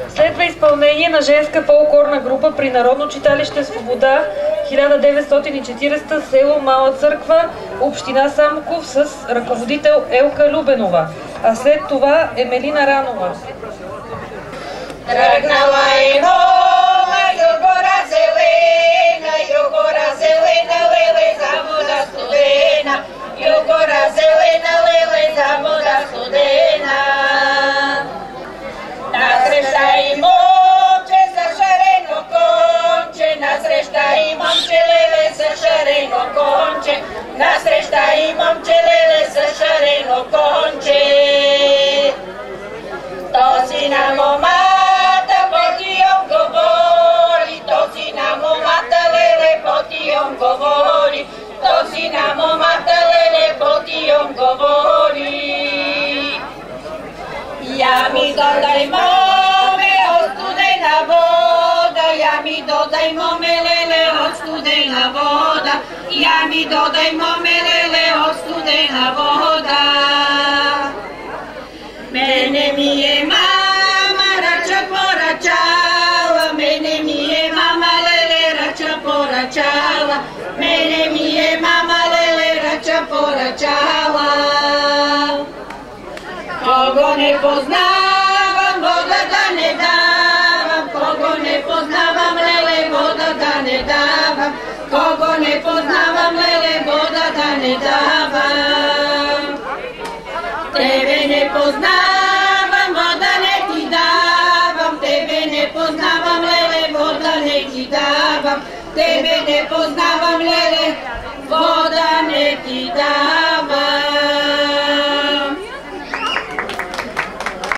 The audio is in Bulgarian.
Следва изпълнение на женска фолклорна група при Народно читалище Свобода 1940, село Мала църква, община Самоков, с ръководител Елка Любенова, а след това Емелина Ранова. Тръгнала е мома, югора зелена, леле за вода студена, югора зелена, леле за вода студена. Насреща и момче за шарено конче, насреща и момче, леле за шарено конче, насреща и момче, леле за шарено конче. Този на момата потиом говори, този на момата леле потиом говори, този на момата леле потиом говори. Я ми додай моме от студена вода, я ми додай моме леле от студена вода, я ми додай моме леле от студена вода. Мене ми е мама, рача поръчала, мене ми е мама, леле, рача поръчала, мене ми е мама, леле, рача поръчала. Кого не познавам, вода да не давам, кого не познавам, леле, вода да не давам, кого не познавам, леле, вода да не давам. Тебе не познавам, вода не ти давам, тебе не познавам, леле, вода не ти давам, тебе не познавам.